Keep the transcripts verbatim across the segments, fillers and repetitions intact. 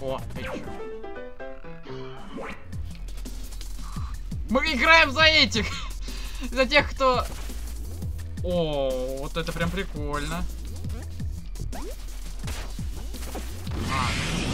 О, мы играем за этих! За тех, кто... О, вот это прям прикольно. А.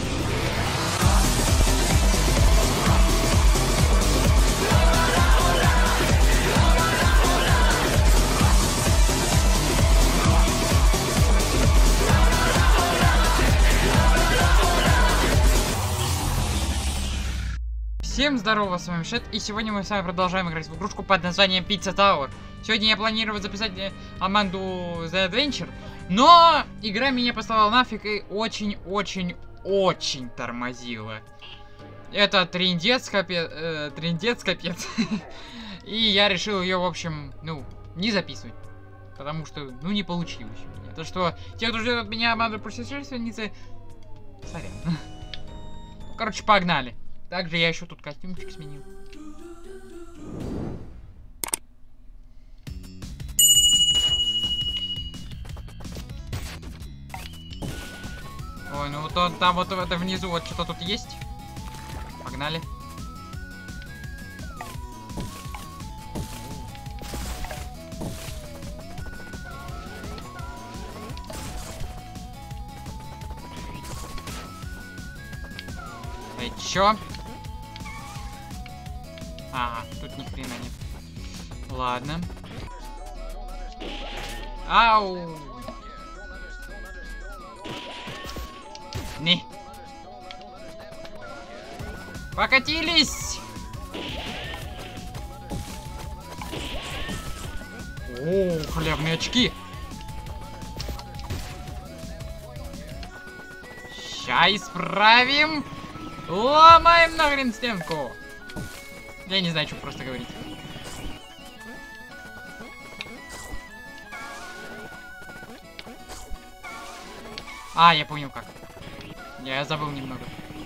Всем здорово, с вами Шет, и сегодня мы с вами продолжаем играть в игрушку под названием Pizza Tower. Сегодня я планировал записать Аманду The Adventure, но игра меня послала нафиг и очень-очень-очень тормозила. Это трындец капец, э, трындец капец. И я решил ее, в общем, ну, не записывать. Потому что, ну, не получилось у меня. То, что те, кто ждет от меня Аманду путешественницы, сорян. Короче, погнали. Также я еще тут костюмчик сменил. Ой, ну вот он, там вот это внизу вот что-то тут есть. Погнали. Эй, чё? Ага, тут ни хрена нет. Ладно. Ау! Не. Покатились! О, хлебные очки! Ща исправим! Ломаем нахрен стенку! Я не знаю, что просто говорить. А, я понял как. Я забыл немного.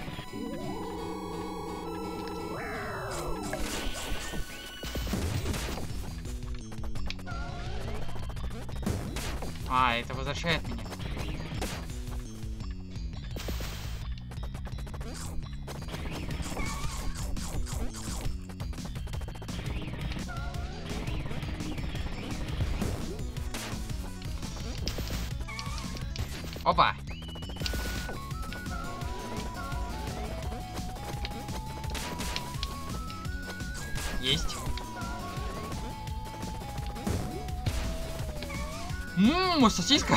А, это возвращает меня. Опа! Есть. Ммм, сосиска.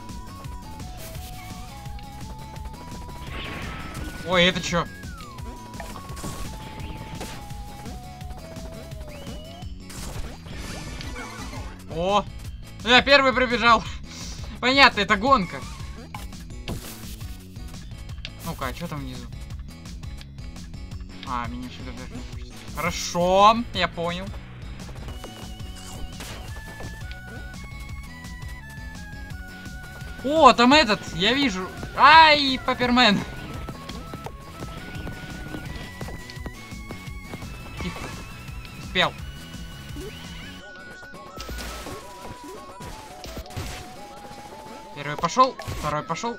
Ой, это чё? О! Я первый пробежал. Понятно, это гонка. Ну-ка, а что там внизу? А, меня сюда даже не пустят. Хорошо, я понял. О, там этот, я вижу. Ай, Паппермен. Тихо. Успел. Первый пошел, второй пошел.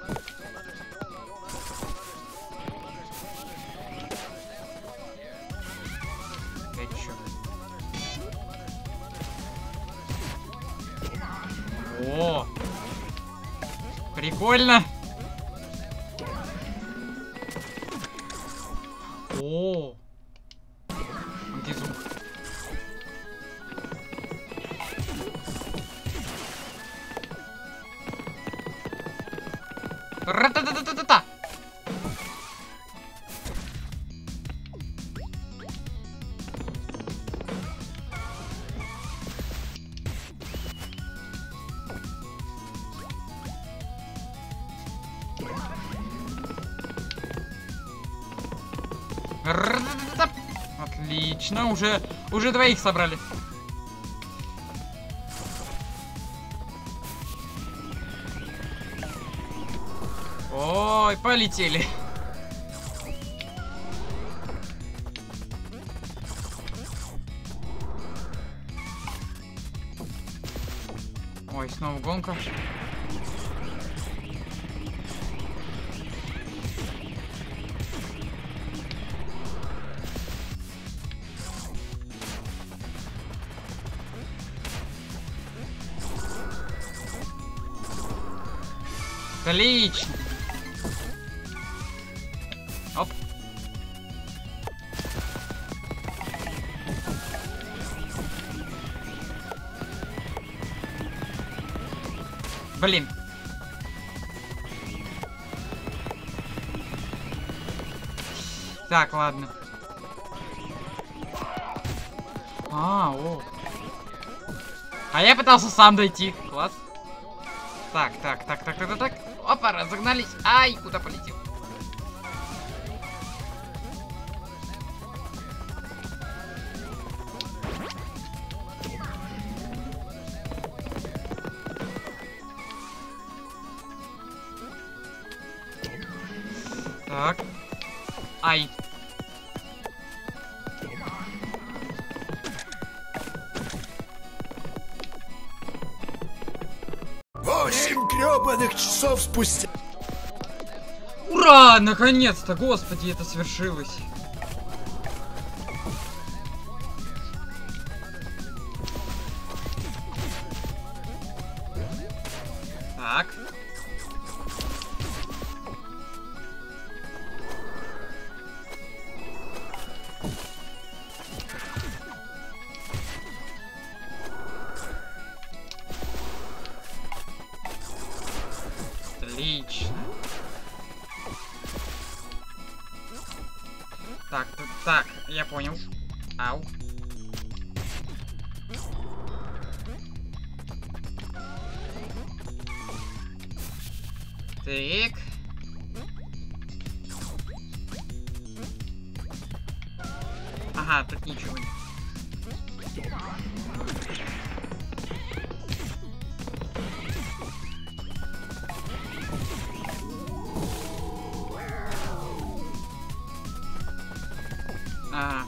О, прикольно. О, где звук? Ра-та-та-та-та-та. Отлично, уже, уже двоих собрали. Ой, полетели. Ой, снова гонка. Отлично. Оп. Блин. Так, ладно. А, о. А я пытался сам дойти. Класс. Так, так, так, так, так, так, так. Опа, разогнались. Ай, куда полетел? Так. Ай. Восемь гребаных часов спустя. Ура! Наконец-то! Господи, это свершилось. Так. Отлично. Так, т- так, я понял. Ау. Так. Ага, тут ничего нет. Ага.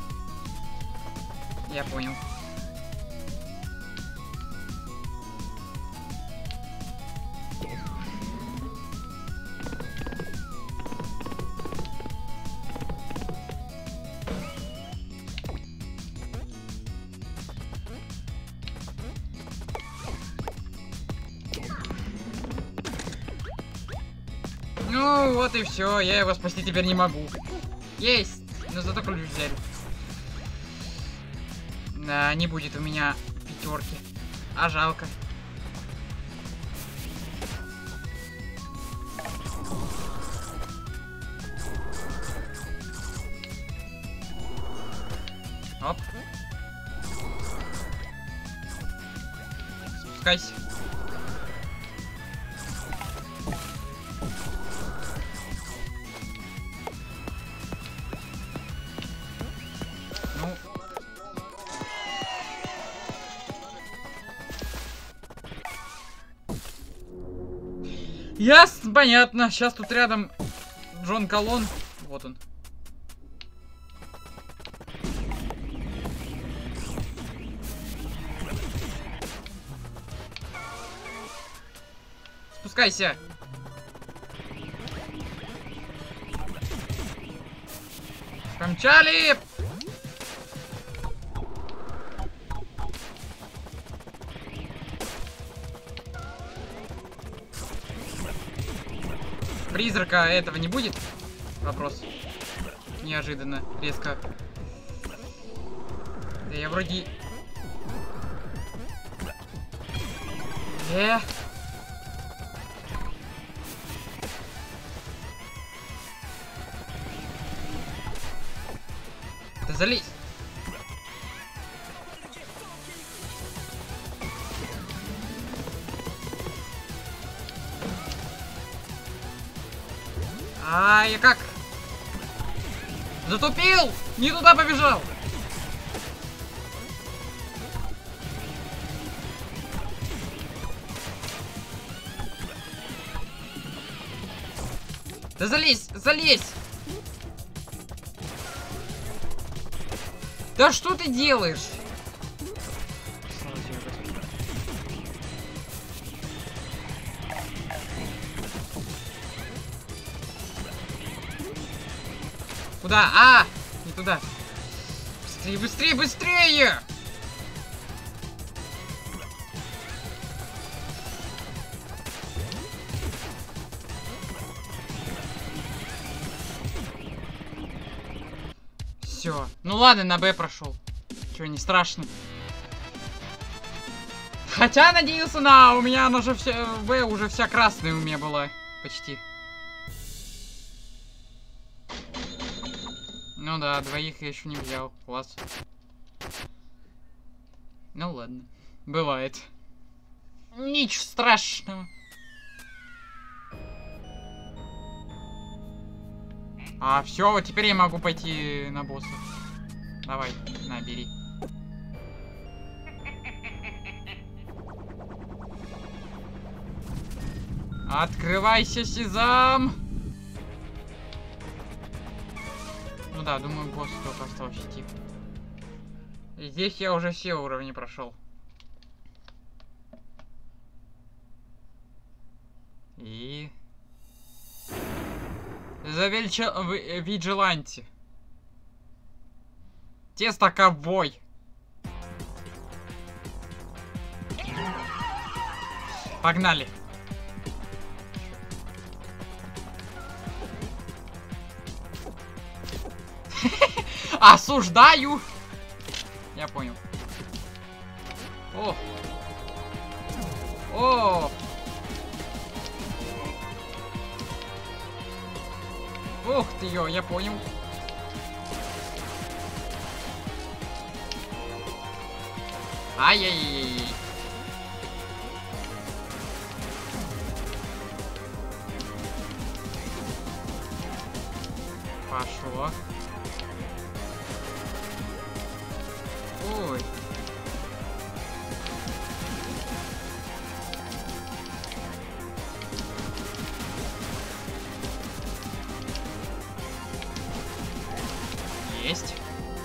Я понял. Ну вот и все, я его спасти теперь не могу. Есть, но зато ключ взяли. Да, не будет у меня пятерки. А жалко. Оп. Спускайся. Ну. Ясно, понятно. Сейчас тут рядом Джон Колон. Вот он. Спускайся. Помчали! Призрака этого не будет? Вопрос. Неожиданно, резко. Да я вроде... Э. Да залезь. А, я как? Затупил! Не туда побежал! Да залезь! Залезь! Да что ты делаешь? Куда? А! Не туда. Быстрее, быстрее, быстрее! Все. Ну ладно, на Б прошел. Чего, не страшно. Хотя надеялся на... У меня она же вся... В уже вся красная у меня была. Почти. Ну да, двоих я еще не взял. Класс. Ну ладно. Бывает. Ничего страшного. А, все, вот теперь я могу пойти на босса. Давай, на, бери. Открывайся, Сезам! Ну да, думаю, босс только остался тихо. И здесь я уже все уровни прошел. И... За Вильча... Виджиланти. Тесто ковбой. Погнали. Осуждаю. Я понял. О. О. Ух ты, ё, я понял. Ай-яй-яй-яй. Пошло. Ой. Есть.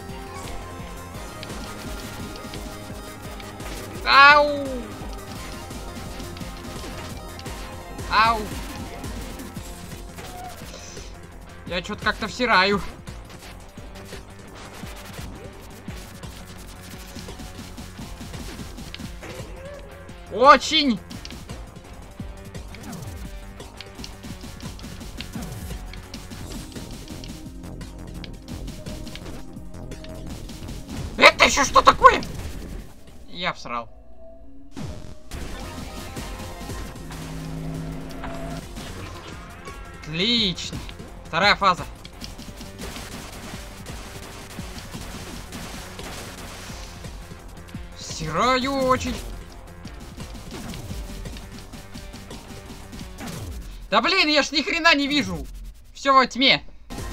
Ау! Ау! Я что-то как-то всираю. Очень! Это еще что такое? Я всрал. Отлично. Вторая фаза. Стираю очень. Да блин, я ж ни хрена не вижу. Все во тьме.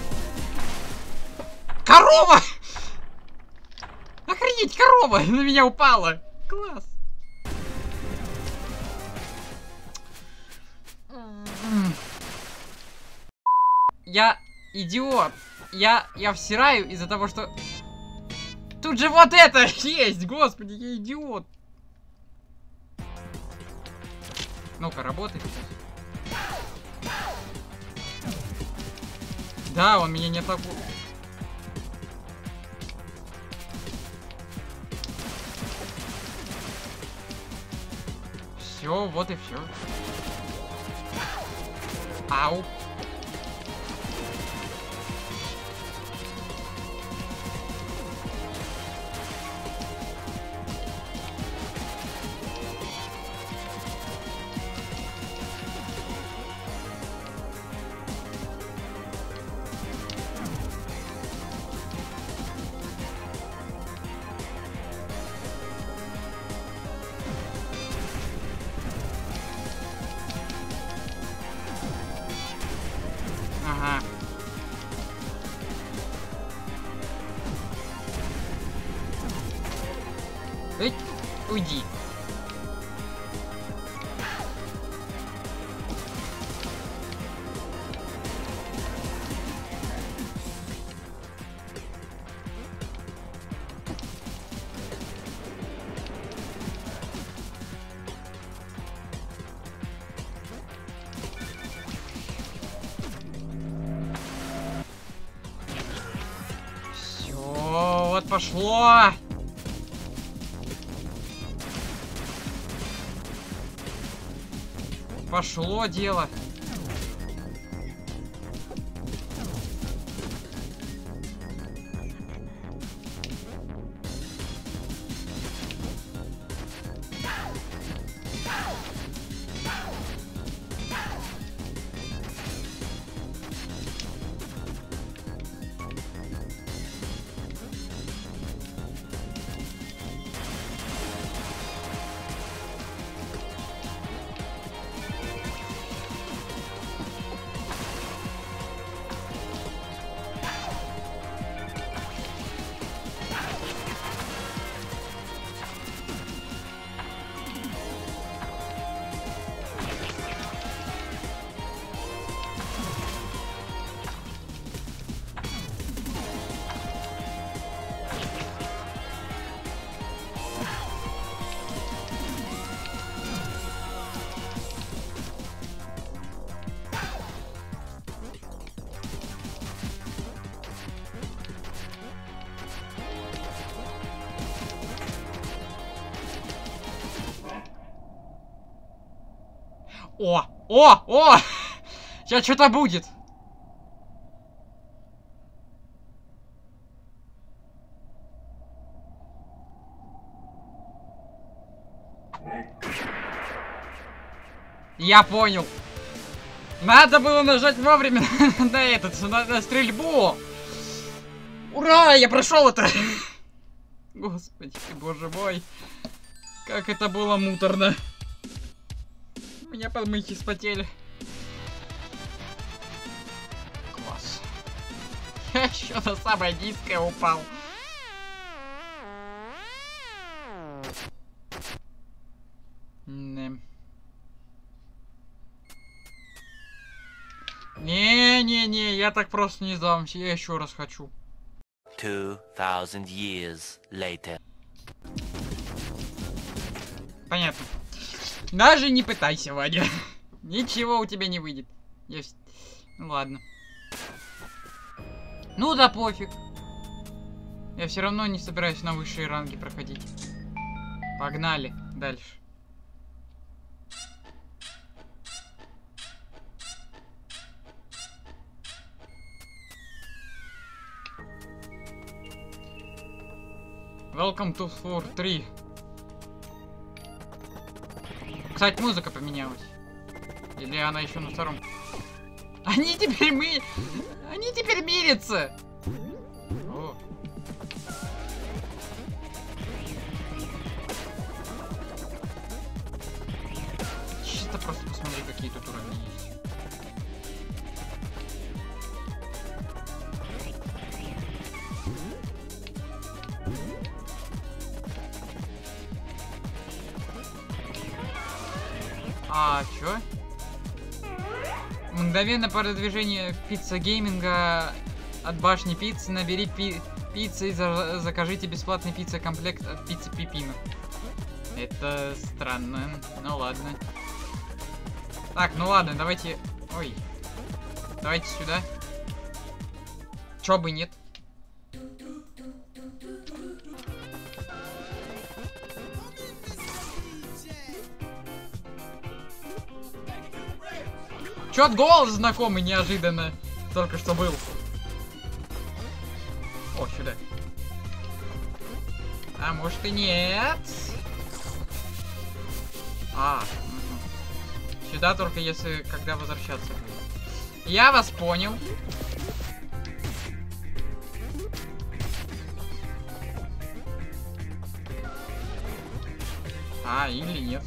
Корова! Охренеть, корова на меня упала. Класс. Я идиот. Я, я всираю из-за того, что... Тут же вот это есть, господи, я идиот. Ну-ка, работает сейчас. Да, он меня не атакует. Все, вот и все. Ау. Ага. Эй, уйди. Вот пошло. Пошло дело. О! О! О! Сейчас что-то будет. Я понял. Надо было нажать вовремя на этот, на, на стрельбу. Ура! Я прошел это! Господи, боже мой. Как это было муторно. У меня подмышки вспотели. Класс. Я еще на самое низкое упал. Не. Не-не-не, я так просто не сдамся, я еще раз хочу. Two thousand years later. Понятно. Даже не пытайся, Ваня. Ничего у тебя не выйдет. Я... Ну ладно. Ну да пофиг. Я все равно не собираюсь на высшие ранги проходить. Погнали дальше. Welcome to floor три. Кстати, музыка поменялась. Или она еще на втором? Они теперь мы... Они теперь мирятся! О. Чисто просто посмотри, какие тут уровни есть. А, чё? Мгновенно продвижение пицца гейминга от башни пиццы. Набери пи пиццы и за закажите бесплатный пицца комплект от пиццы Пипино. Это странно. Ну ладно. Так, ну ладно, давайте... Ой. Давайте сюда. Чё бы нет. Чё-то голос знакомый неожиданно. Только что был. О, сюда. А может и нет. А, угу. Сюда только если когда возвращаться будет. Я вас понял. А, или нет.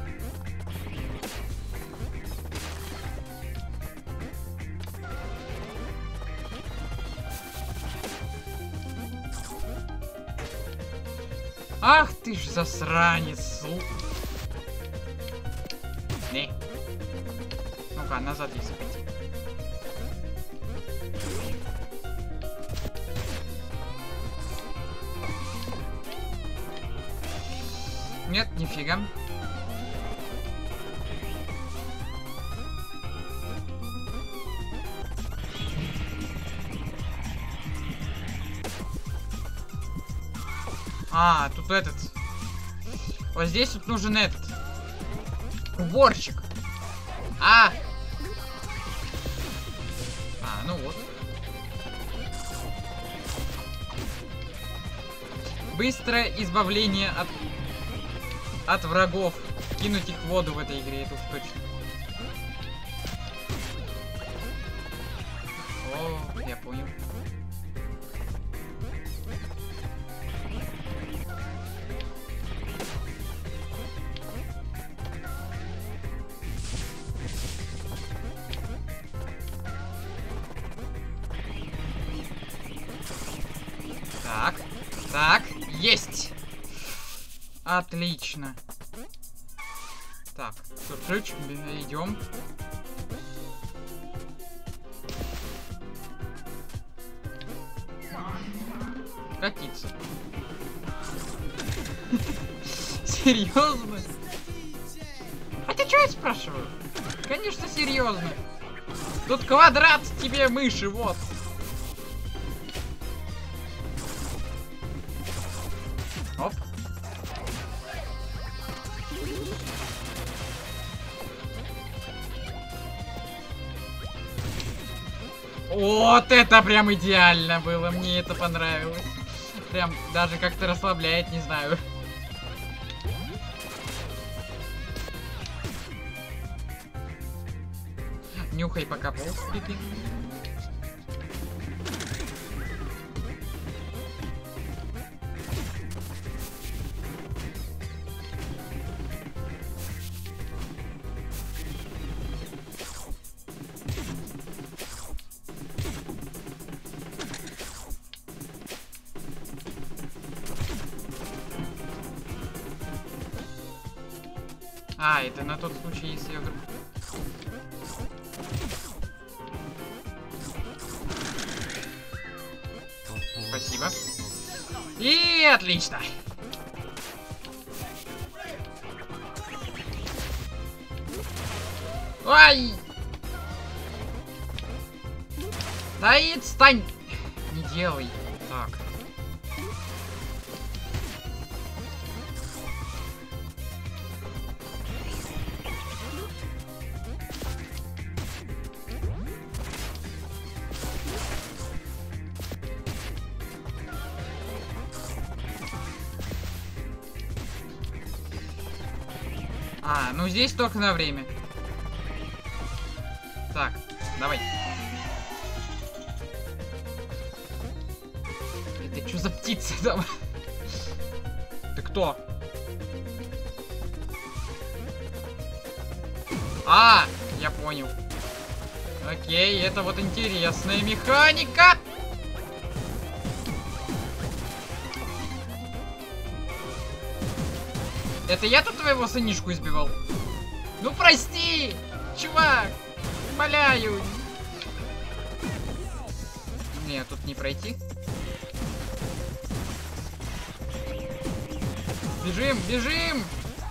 Ах ты ж засранец, сука. Не. Ну-ка, назад если пойти. Нет, нифига. А, тут этот. Вот здесь вот нужен этот. Уборщик. А! А, ну вот. Быстрое избавление от, от врагов. Кинуть их в воду в этой игре, это уж точно. О, я понял. Так, так, есть! Отлично. Так, суржич, идем. Катиться. Серьезно? Хотя что я спрашиваю? Конечно, серьезно. Тут квадрат тебе мыши, вот. Оп. Вот это прям идеально было. Мне это понравилось. Прям даже как-то расслабляет, не знаю. Нюхай пока пол, пипи. А, это на тот случай, если я вдруг... Спасибо. И отлично. Ай! Да и отстань! Не делай. Так. А, ну здесь только на время. Так, давай. Это что за птица там? Ты кто? А, я понял. Окей, это вот интересная механика. Это я тут твоего сынишку избивал? Ну прости, чувак, умоляю. Не, тут не пройти. Бежим, бежим!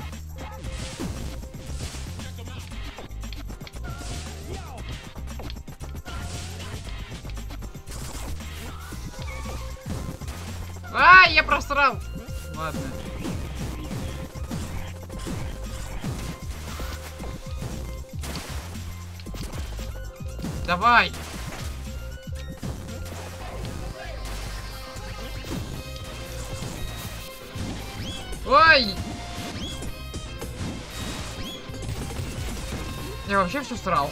А, я просрал! Ладно. Давай! Ой! Я вообще все срал.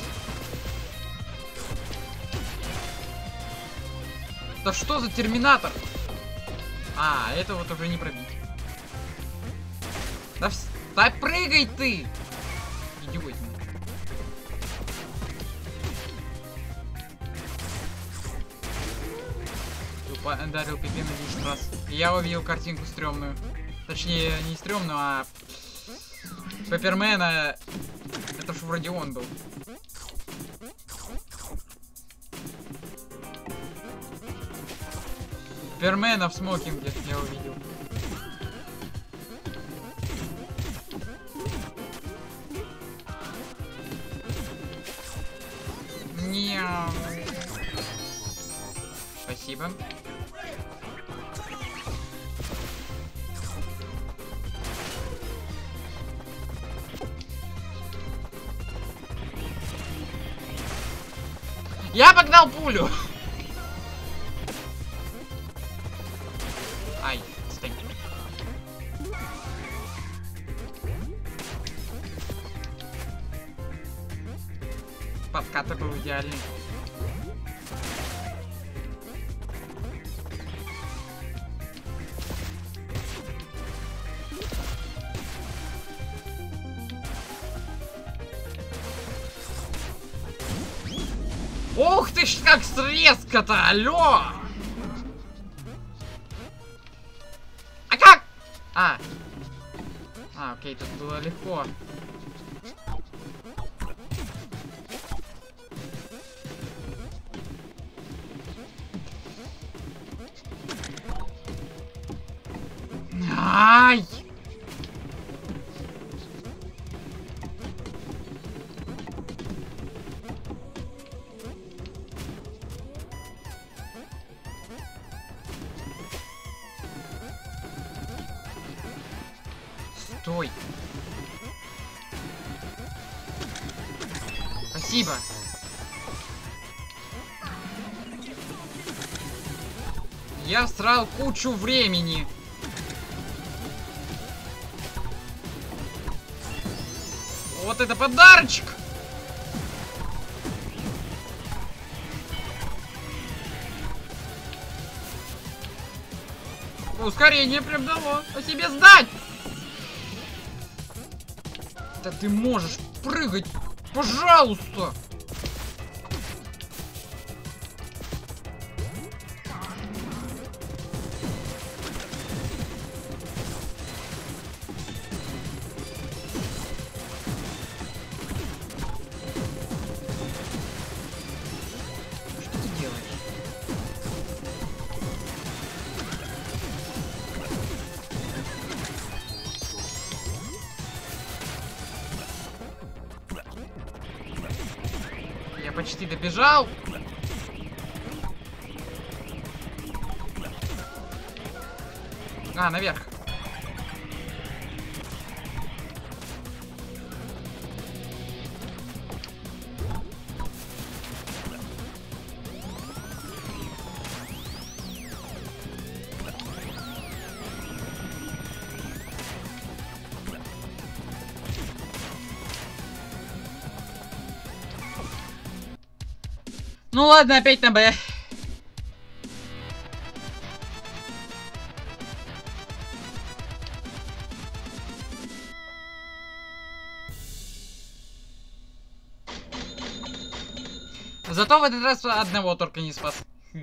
Да что за терминатор? А, это вот уже не пробить. Да, вс... да прыгай ты! Идиот. Ударил пипи на десять раз. И я увидел картинку стрёмную. Точнее, не стрёмную, а... Пеппермена... Это ж вроде он был. Пеппермена в смокинге я увидел. Няу. Спасибо. Я погнал пулю! Ай, стой. Подкаты был идеальный. Ух ты ж, как резко-то, алло! А как? А. А, окей, тут было легко. Ай! Стой. Спасибо. Я всрал кучу времени. Вот это подарочек! Ускорение прям дало. О себе сдать! Да ты можешь прыгать, пожалуйста! Что ты делаешь? Я почти добежал. А, наверх. Ну ладно, опять на Б. Зато в этот раз одного только не спас.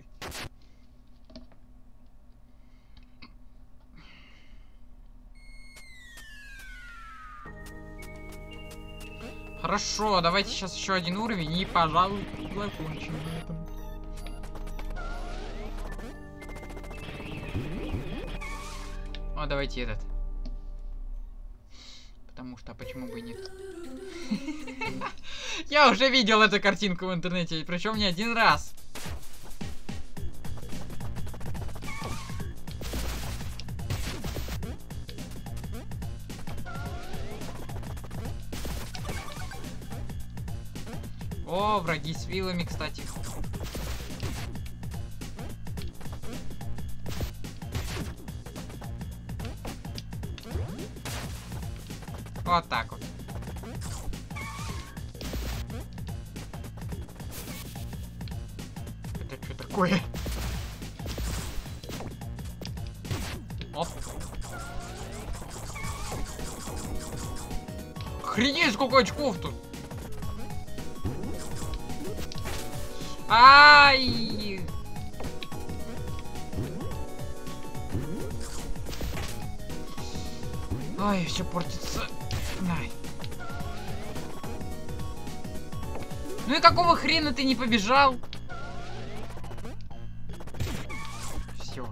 Хорошо, давайте сейчас еще один уровень и, пожалуй, закончим на этом. А давайте этот. Потому что, а почему бы и нет? Я уже видел эту картинку в интернете, причем не один раз. О, враги с вилами, кстати. Вот так вот. Это что такое? Оп. Охренеть, сколько очков тут! Ай! Ой, все портится. Ай. Ну и какого хрена ты не побежал? Все.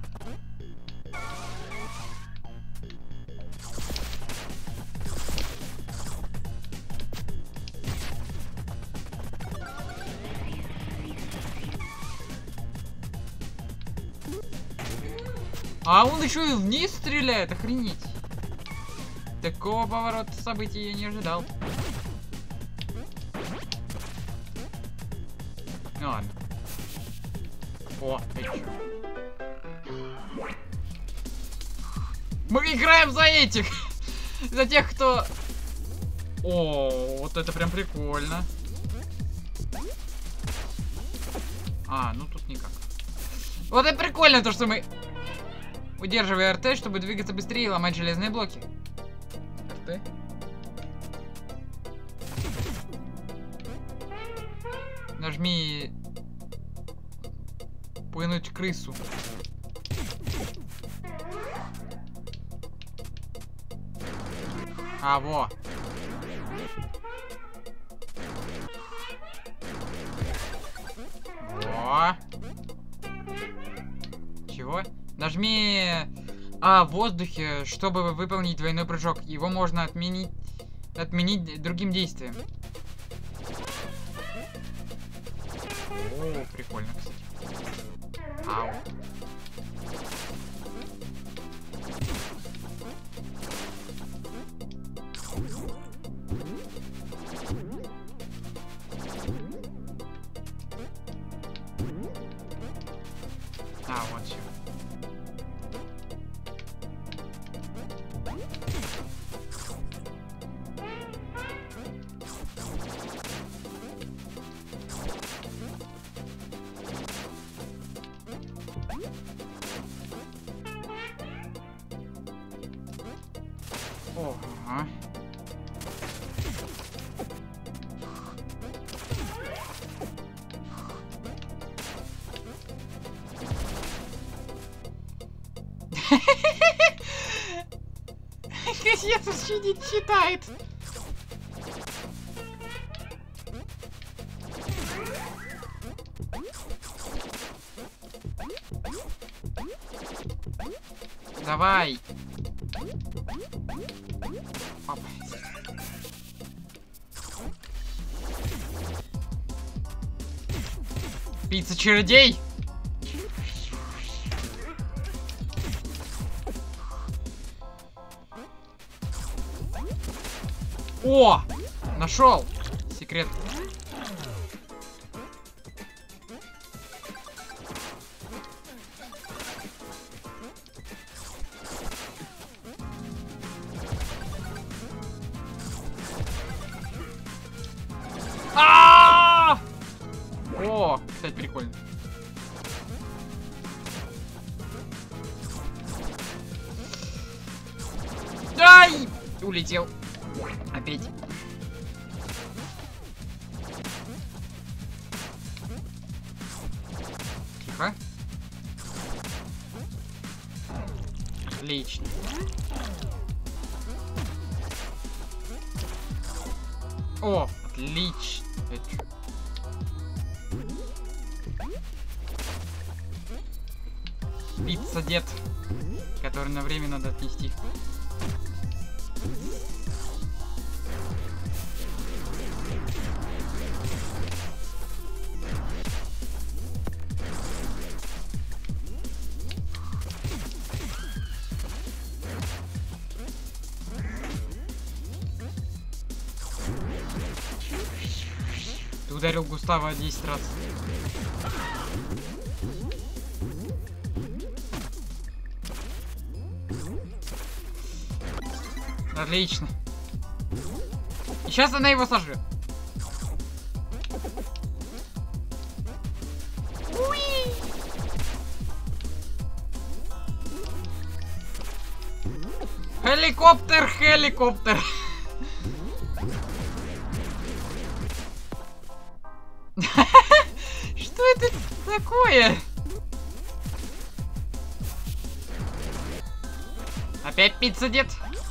А он еще и вниз стреляет, охренеть. Такого поворота событий я не ожидал. Ну ладно. О, еще. Мы играем за этих. За тех, кто... О, вот это прям прикольно. А, ну тут никак. Вот это прикольно, то что мы... Удерживая эр тэ, чтобы двигаться быстрее и ломать железные блоки. эр тэ. Нажми... Пынуть крысу. А, во. Во. Чего? Нажми А в воздухе, чтобы выполнить двойной прыжок. Его можно отменить, отменить другим действием. О, прикольно, кстати. Ау. А, вот все. Газету читает. Давай. Оп. Пицца-чародей. О! Нашел! Секрет. А! О, кстати, прикольно. Ай! Улетел. Опять. Тихо. Отлично. О, отлично. Это чё? Пицца дед, который на время надо отнести. Ты ударил Густава десять раз. Отлично. И сейчас она его сожрет. Хеликоптер, хеликоптер. Что это такое? Опять пицца дед.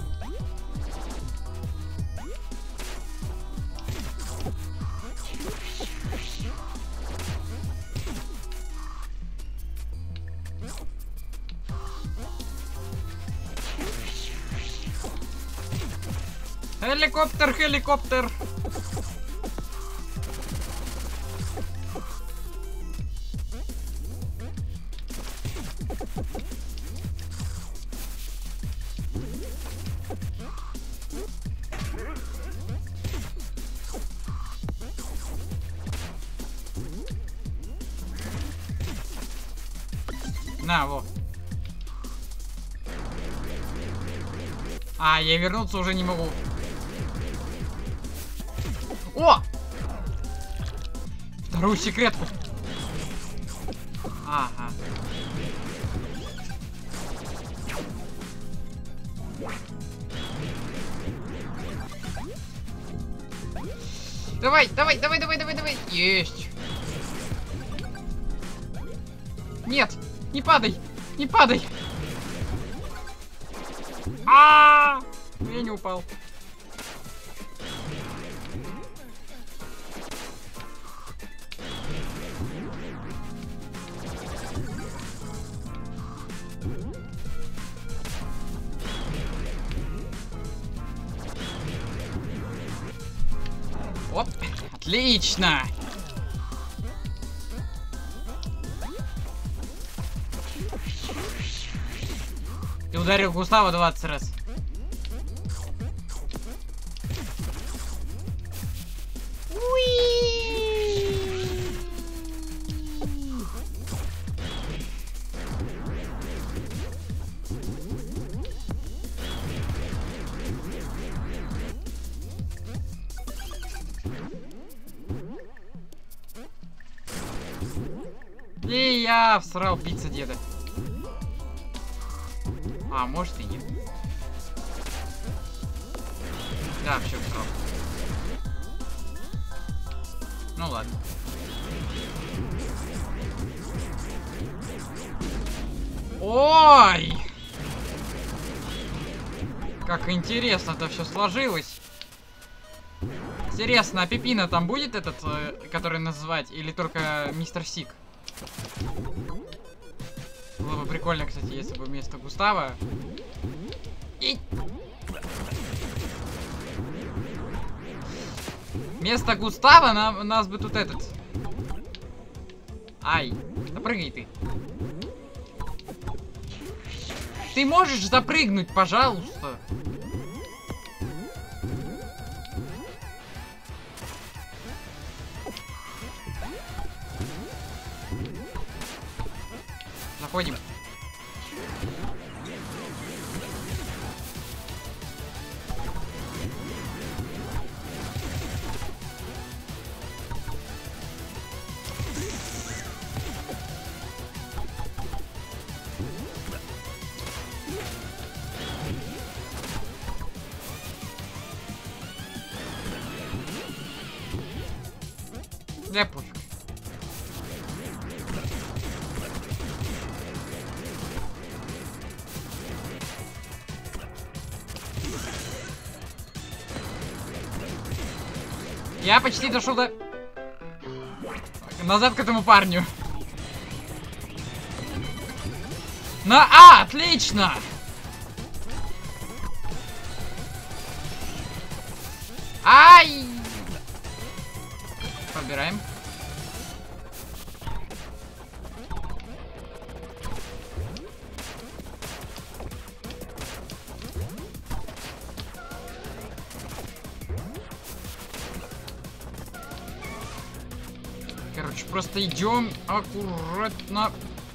Хеликоптер, хеликоптер. На, вот. А, я вернуться уже не могу. О! Вторую секретку. Ага. Давай, давай, давай, давай, давай, давай. Есть. Нет, не падай, не падай. А, -а, -а! Я не упал. Оп, отлично. Ты ударил Густава двадцать раз. И я всрал пицца деда. А, может и нет. Да, все всрал. Ну ладно. Ой! Как интересно это все сложилось. Интересно, а Пепина там будет этот, э, который называть, или только мистер Сик? Было бы прикольно, кстати, если бы вместо Густава... И... Вместо Густава нам, нас бы тут этот... Ай, запрыгай ты. Ты можешь запрыгнуть, пожалуйста? Заходим. Да пофиг. Я почти дошел до... Назад к этому парню. На А! Отлично! Ай! Подбираем. Короче, просто идем аккуратно.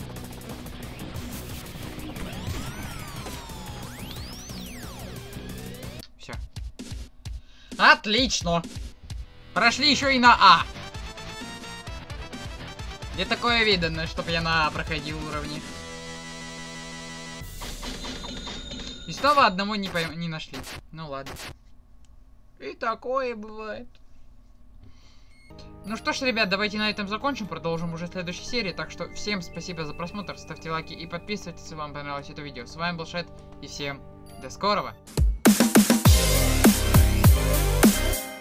Все. Отлично. Прошли еще и на А. Где такое видно, чтобы я на А проходил уровни? И снова одного не, пойм... не нашли. Ну ладно. И такое бывает. Ну что ж, ребят, давайте на этом закончим. Продолжим уже в следующей серии. Так что всем спасибо за просмотр. Ставьте лайки и подписывайтесь, если вам понравилось это видео. С вами был Шет. И всем до скорого.